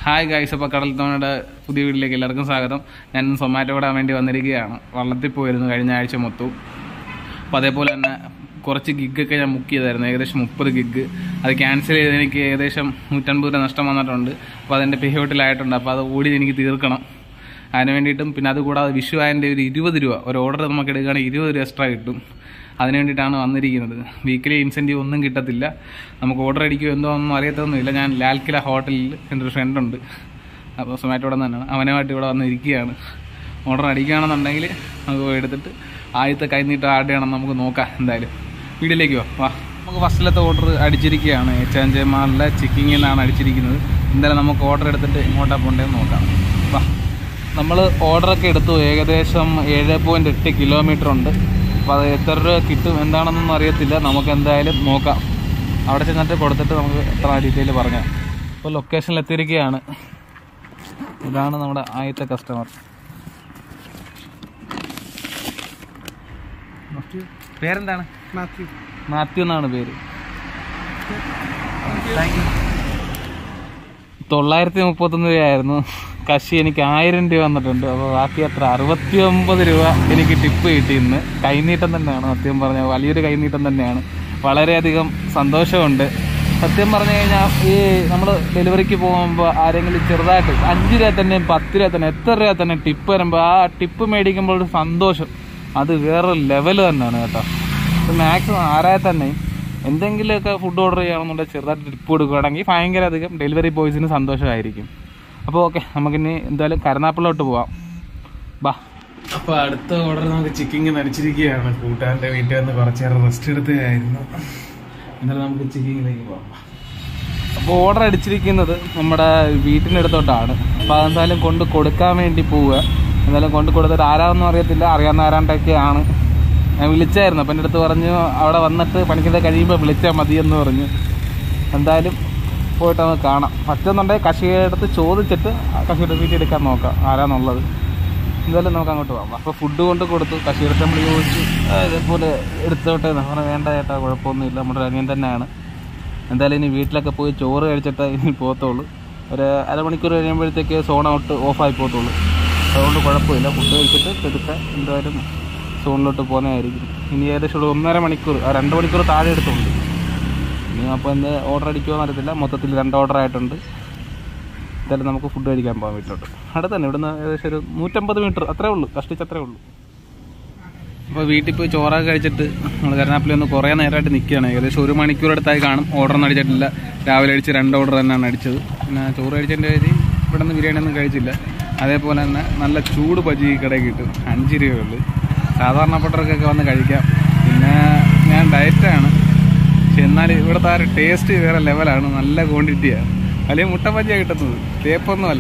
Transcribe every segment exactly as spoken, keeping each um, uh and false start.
Hi guys, അപ്പോൾ കടൽത്തോണിയുടെ പുതിയ വീട്ടിലേക്ക് എല്ലാവർക്കും സ്വാഗതം. ഞാൻ സൊമാറ്റോ വിടാൻ വേണ്ടി വന്നിരിക്കുകയാണ്. വള്ളത്തിൽ പോയിരുന്നു കഴിഞ്ഞ ആഴ്ച മൊത്തവും. അപ്പോൾ അതേപോലെ തന്നെ കുറച്ച് ഗിഗൊക്കെ ഞാൻ ബുക്ക് ചെയ്തായിരുന്നു, ഏകദേശം മുപ്പത് ഗിഗ്. അത് ക്യാൻസൽ ചെയ്ത് എനിക്ക് ഏകദേശം നൂറ്റൻപത് രൂപ നഷ്ടം വന്നിട്ടുണ്ട്. അപ്പോൾ അതെൻ്റെ പേയ്മെൻറ്റിലായിട്ടുണ്ട്. അപ്പോൾ അത് ഓടി എനിക്ക് തീർക്കണം. അതിന് വേണ്ടിയിട്ടും പിന്നെ അതുകൂടാതെ വിഷു ആയതിൻ്റെ ഒരു ഇരുപത് രൂപ ഒരു ഓർഡർ നമുക്ക് എടുക്കുകയാണെങ്കിൽ ഇരുപത് രൂപ എക്സ്ട്രാ കിട്ടും. അതിന് വേണ്ടിയിട്ടാണ് വന്നിരിക്കുന്നത്. വീക്കിലി ഇൻസെൻറ്റീവ് ഒന്നും കിട്ടത്തില്ല. നമുക്ക് ഓർഡർ അടിക്കുമോ എന്തോ ഒന്നും അറിയത്തൊന്നുമില്ല. ഞാൻ ലാൽക്കില ഹോട്ടലിൽ എൻ്റെ ഒരു ഫ്രണ്ടുണ്ട്, അപ്പോൾ സൊമാറ്റോടെ തന്നെയാണ്, അവനുമായിട്ട് ഇവിടെ വന്നിരിക്കുകയാണ്. ഓർഡർ അടിക്കുകയാണെന്നുണ്ടെങ്കിൽ അത് എടുത്തിട്ട് ആദ്യത്തെ കൈനീട്ടം ആഡ് ചെയ്യണം, നമുക്ക് നോക്കാം. എന്തായാലും വീട്ടിലേക്ക് വാ. നമുക്ക് ഫസ്റ്റിലത്തെ ഓർഡർ അടിച്ചിരിക്കുകയാണ്. എച്ച് ആൻഡ് ജെ മാളിലെ ചിക്കിങ്ങിൽ നിന്നാണ് അടിച്ചിരിക്കുന്നത്. എന്തായാലും നമുക്ക് ഓർഡർ എടുത്തിട്ട് എങ്ങോട്ടാണ് പോകേണ്ടതെന്ന് നോക്കാം. വാ. നമ്മൾ ഓർഡറൊക്കെ എടുത്തു. ഏകദേശം ഏഴ് പോയിൻറ്റ് എട്ട് കിലോമീറ്റർ ഉണ്ട്. അപ്പോൾ അത് എത്ര രൂപ കിട്ടും എന്താണെന്നൊന്നും അറിയത്തില്ല. നമുക്ക് എന്തായാലും നോക്കാം. അവിടെ ചെന്നിട്ട് കൊടുത്തിട്ട് നമുക്ക് എത്ര ഡീറ്റെയിൽ പറഞ്ഞാൽ. ഇപ്പോൾ ലൊക്കേഷനിൽ എത്തിയിരിക്കുകയാണ്. ഇതാണ് നമ്മുടെ ആദ്യത്തെ കസ്റ്റമർ. പേരെന്താണ്? മാത്യു. മാത്യു എന്നാണ് പേര്. തൊള്ളായിരത്തി മുപ്പത്തൊന്ന് രൂപയായിരുന്നു. കശി എനിക്ക് ആയിരം രൂപ വന്നിട്ടുണ്ട്. അപ്പോൾ ബാക്കി എത്ര അറുപത്തി ഒമ്പത് രൂപ എനിക്ക് ടിപ്പ് കിട്ടി. ഇന്ന് കൈനീട്ടം തന്നെയാണ്, സത്യം പറഞ്ഞാൽ വലിയൊരു കൈനീട്ടം തന്നെയാണ്. വളരെയധികം സന്തോഷമുണ്ട്. സത്യം പറഞ്ഞു കഴിഞ്ഞാൽ ഈ നമ്മൾ ഡെലിവറിക്ക് പോകുമ്പോൾ ആരെങ്കിലും ചെറുതായിട്ട് അഞ്ച് രൂപ തന്നെ പത്ത് രൂപ തന്നെ എത്ര രൂപ തന്നെ ടിപ്പ് വരുമ്പോൾ ആ ടിപ്പ് മേടിക്കുമ്പോൾ ഒരു സന്തോഷം അത് വേറൊരു ലെവൽ തന്നെയാണ് കേട്ടോ. മാക്സിമം ആരായ തന്നെ എന്തെങ്കിലുമൊക്കെ ഫുഡ് ഓർഡർ ചെയ്യണമെന്നുണ്ടെങ്കിൽ ചെറുതായിട്ട് ടിപ്പ് കൊടുക്കുകയാണെങ്കിൽ ഭയങ്കര അധികം ഡെലിവറി ബോയ്സിന് സന്തോഷമായിരിക്കും. അപ്പോൾ ഓക്കെ, നമുക്കിനി എന്തായാലും കരുനാപ്പള്ളിലോട്ട് പോവാം. ബാ. അപ്പോൾ അടുത്ത ഓർഡർ നമുക്ക് ചിക്കിങ് നടിച്ചിരിക്കുകയാണ്. കൂട്ടുകാരൻ്റെ വീട്ടിൽ വന്ന് കുറച്ച് നേരം റെസ്റ്റ് എടുത്തതായിരുന്നു. എന്നാലും നമുക്ക് ചിക്കിങ്ങിലേക്ക് പോകാം. അപ്പോൾ ഓർഡർ അടിച്ചിരിക്കുന്നത് നമ്മുടെ വീട്ടിനടുത്തോട്ടാണ്. അപ്പോൾ അതെന്തായാലും കൊണ്ട് കൊടുക്കാൻ വേണ്ടി പോവുക. എന്തായാലും കൊണ്ട് കൊടുത്തിട്ട് ആരാണെന്നും അറിയത്തില്ല, അറിയാവുന്ന ആരാണ്ടൊക്കെയാണ്. ഞാൻ വിളിച്ചായിരുന്നു. അപ്പം എൻ്റെ അടുത്ത് പറഞ്ഞു അവിടെ വന്നിട്ട് പണിക്കുന്നത് കഴിയുമ്പോൾ വിളിച്ചാൽ മതിയെന്ന് പറഞ്ഞു. എന്തായാലും പോയിട്ട് നമുക്ക് കാണാം. പറ്റുന്നുണ്ടെങ്കിൽ കഷിയുടെ അടുത്ത് ചോദിച്ചിട്ട് കഷിയുടെ വീട്ടിൽ എടുക്കാൻ നോക്കാം ആരാന്നുള്ളത്. എന്തായാലും നമുക്ക് അങ്ങോട്ട് പോകാം. അപ്പോൾ ഫുഡ് കൊണ്ട് കൊടുത്തു. കഷിയുടെ അടുത്ത് നമ്മൾ ചോദിച്ചു ഇതേപോലെ എടുത്തോട്ടെ. നമ്മൾ വേണ്ട ചേട്ടാ, കുഴപ്പമൊന്നുമില്ല, നമ്മുടെ അനിയൻ തന്നെയാണ്. എന്തായാലും ഇനി വീട്ടിലൊക്കെ പോയി ചോറ് കഴിച്ചിട്ട് ഇനി പോകത്തുള്ളൂ. ഒരു അരമണിക്കൂർ കഴിയുമ്പോഴത്തേക്ക് സോൺ ഔട്ട് ഓഫായി പോകത്തുള്ളൂ. അതുകൊണ്ട് കുഴപ്പമില്ല. ഫുഡ് കഴിച്ചിട്ട് എടുക്കാൻ എന്തായാലും സോണിലോട്ട് പോകുന്നതായിരിക്കും. ഇനി ഏകദേശം ഒരു ഒന്നര മണിക്കൂർ രണ്ട് മണിക്കൂർ താഴെ എടുത്തുണ്ട്. ഇനി അപ്പോൾ എന്ത് ഓർഡർ അടിക്കുമോ അറിയത്തില്ല. മൊത്തത്തിൽ രണ്ട് ഓർഡർ ആയിട്ടുണ്ട്. എന്തായാലും നമുക്ക് ഫുഡ് കഴിക്കാൻ പോകാം വീട്ടിലോട്ട്. അവിടെ തന്നെ ഇവിടുന്ന് ഏകദേശം ഒരു നൂറ്റമ്പത് മീറ്റർ അത്രേ ഉള്ളൂ, കഷ്ടിച്ചത്രേ ഉള്ളൂ. അപ്പോൾ വീട്ടിൽ പോയി ചോറൊക്കെ കഴിച്ചിട്ട് നമ്മൾ കരുനാപ്പള്ളി ഒന്ന് കുറേ നേരമായിട്ട് നിൽക്കുകയാണ്. ഏകദേശം ഒരു മണിക്കൂർ അടുത്തായി കാണും. ഓർഡറൊന്നും അടിച്ചിട്ടില്ല. രാവിലെ അടിച്ച് രണ്ട് ഓർഡർ തന്നെയാണ് അടിച്ചത്. പിന്നെ ചോറ് കഴിച്ചതിൻ്റെ കാര്യം ഇവിടെ നിന്ന് ബിരിയാണി ഒന്നും കഴിച്ചില്ല. അതേപോലെ തന്നെ നല്ല ചൂട് ബജി കടയിൽ കിട്ടും, അഞ്ച് രൂപയുള്ളൂ. സാധാരണപ്പെട്ടവർക്കൊക്കെ വന്ന് കഴിക്കാം. പിന്നെ ഞാൻ ഡയറ്റാണ്, പക്ഷെ എന്നാൽ ഇവിടുത്തെ ആ ഒരു ടേസ്റ്റ് വേറെ ലെവലാണ്. നല്ല ക്വാണ്ടിറ്റിയാണ്. അല്ലെങ്കിൽ മുട്ട ബജിയാണ് കിട്ടുന്നത്, തേപ്പൊന്നുമല്ല.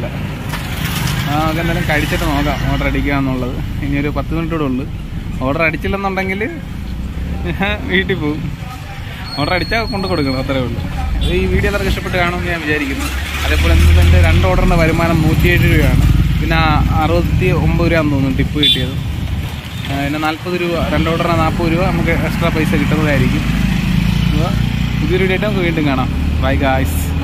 നമുക്ക് എന്തായാലും കഴിച്ചിട്ട് നോക്കാം ഓർഡർ അടിക്കുക എന്നുള്ളത്. ഇനിയൊരു പത്ത് മിനിറ്റ് കൂടെ ഉള്ളു. ഓർഡർ അടിച്ചില്ലെന്നുണ്ടെങ്കിൽ വീട്ടിൽ പോകും. ഓർഡർ അടിച്ചാൽ കൊണ്ട് കൊടുക്കണം, അത്രേ ഉള്ളൂ. അത് ഈ വീഡിയോ എല്ലാവർക്കും ഇഷ്ടപ്പെട്ട് കാണുമെന്ന് ഞാൻ വിചാരിക്കുന്നു. അതേപോലെ എൻ്റെ രണ്ട് ഓർഡറിൻ്റെ വരുമാനം നൂറ്റിയേഴ് രൂപയാണ്. പിന്നെ അറുപത്തി ഒമ്പത് രൂപയാണെന്ന് തോന്നുന്നു ടിപ്പ് കിട്ടിയത്. പിന്നെ നാൽപ്പത് രൂപ രണ്ട് ഓർഡറിന് നാൽപ്പത് രൂപ നമുക്ക് എക്സ്ട്രാ പൈസ കിട്ടുന്നതായിരിക്കും. പുതിയൊരു വീഡിയോ ആയിട്ട് നമുക്ക് വീണ്ടും കാണാം. Bye guys.